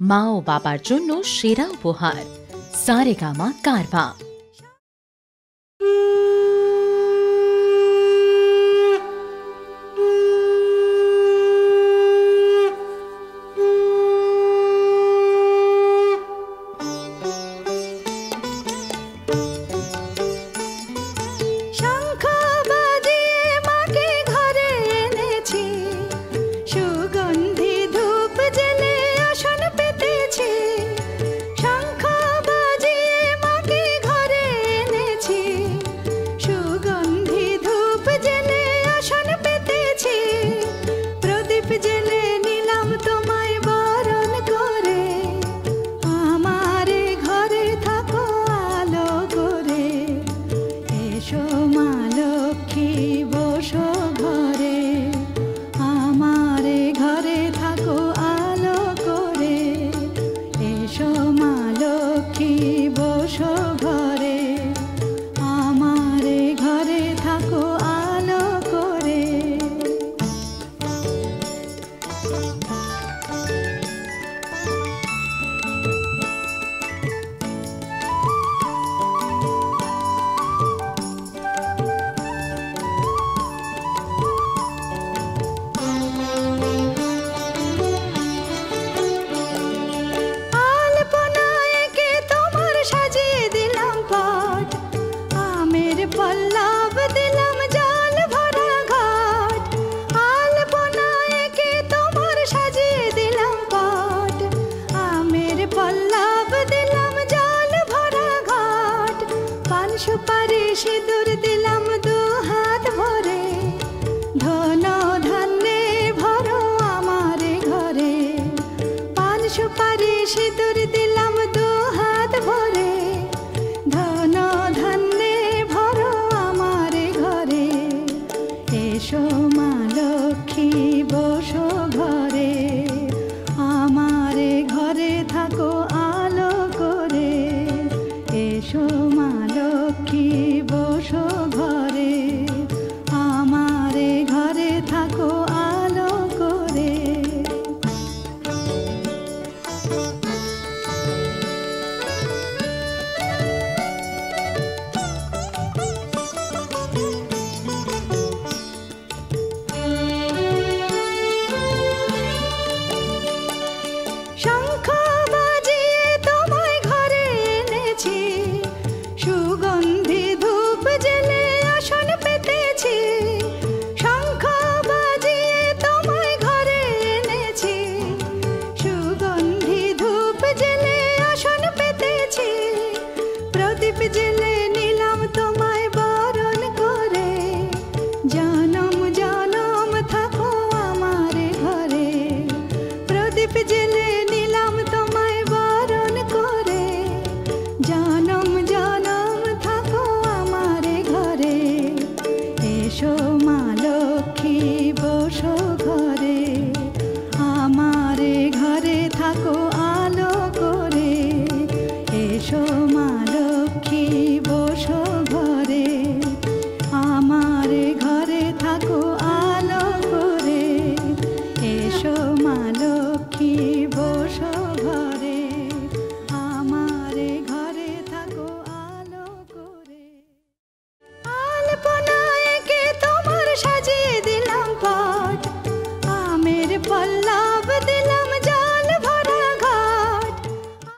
মা ও বাবার জন্য সেরা উপহার সারেগামা কারভা। সুপারি সিঁদুর দিলাম দু হাত ভরে, ধন ধান্যে ভরো আমারে ঘরে। পান সুপারি সিঁদুর দিলাম দু হাত ভরে, ধন ধান্যে ভরো আমারে ঘরে। এসো মা লক্ষ্মী বসো ঘরে, আমারে ঘরে থাকো আলো করে। এসো মা লক্ষ্মী বসো ঘরে, আমারে ঘরে থাকো আলো করে। শঙ্খ বাজিয়ে তোমায় ঘরে এনেছি, সুগন্ধি ধূপ জেলে আসন পেতেছি। শঙ্খ বাজিয়ে তোমায় ঘরে এনেছি, সুগন্ধি ধূপ জেলে আসন পেতেছি। প্রদীপ জেলে নিলাম তোমায় বরণ করে, জনম জনম থাকো আমারে ঘরে। প্রদীপ জেলে নিলাম তোমায় বরণ করে, জনম জনম থাকো আমারে ঘরে। এসো মা লক্ষ্মী বসো ঘরে, আমারে ঘরে থাকো